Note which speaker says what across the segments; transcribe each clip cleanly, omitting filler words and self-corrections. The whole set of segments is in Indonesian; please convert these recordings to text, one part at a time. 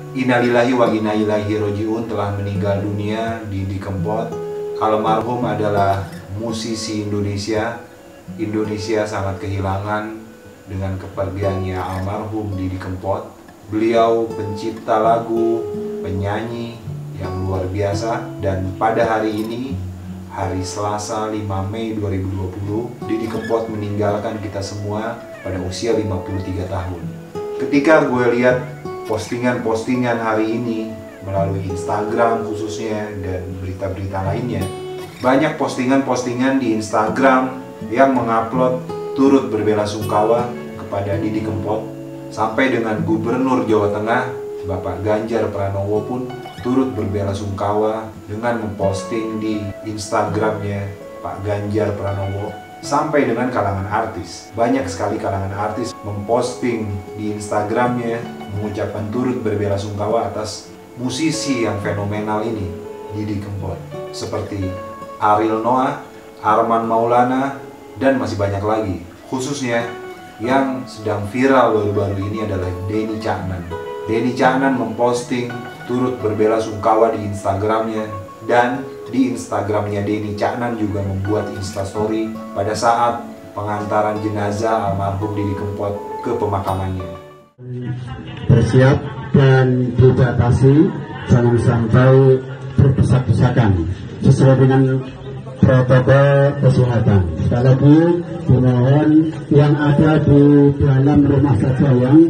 Speaker 1: Innalillahi wa inna ilaihi roji'un telah meninggal dunia Didi Kempot. Almarhum adalah musisi Indonesia. Indonesia sangat kehilangan dengan kepergiannya almarhum Didi Kempot. Beliau pencipta lagu, penyanyi yang luar biasa. Dan pada hari ini, hari Selasa 5 Mei 2020, Didi Kempot meninggalkan kita semua pada usia 53 tahun. Ketika gue lihat postingan-postingan hari ini melalui Instagram khususnya dan berita-berita lainnya, banyak postingan-postingan di Instagram yang mengupload turut berbelasungkawa kepada Didi Kempot, sampai dengan Gubernur Jawa Tengah Bapak Ganjar Pranowo pun turut berbelasungkawa dengan memposting di Instagramnya Pak Ganjar Pranowo, sampai dengan kalangan artis. Banyak sekali kalangan artis memposting di Instagramnya mengucapkan turut berbelasungkawa atas musisi yang fenomenal ini, Didi Kempot. Seperti Ariel Noah, Arman Maulana, dan masih banyak lagi. Khususnya yang sedang viral baru-baru ini adalah Denny Caknan. Denny Caknan memposting turut berbelasungkawa di Instagramnya, dan di Instagramnya Denny Caknan juga membuat instastory pada saat pengantaran jenazah almarhum Didi Kempot ke pemakamannya.
Speaker 2: Bersiap dan dibatasi, jangan sampai berdesak-desakan sesuai dengan protokol kesehatan. Sekali lagi dimohon yang ada di dalam rumah saja yang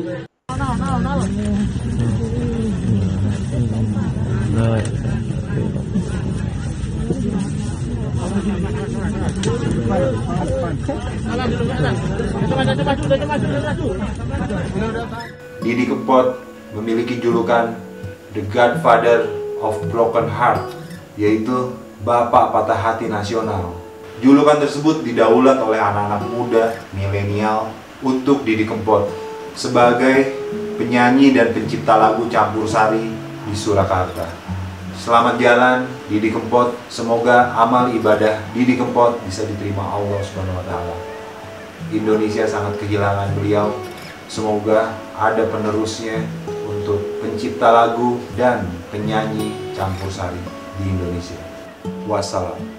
Speaker 1: Didi Kempot memiliki julukan The Godfather of Broken Heart, yaitu Bapak Patah Hati Nasional. Julukan tersebut didaulat oleh anak-anak muda milenial untuk Didi Kempot sebagai penyanyi dan pencipta lagu campur sari di Surakarta. Selamat jalan Didi Kempot, semoga amal ibadah Didi Kempot bisa diterima Allah SWT. Indonesia sangat kehilangan beliau. Semoga ada penerusnya untuk pencipta lagu dan penyanyi campur sari di Indonesia. Wassalam.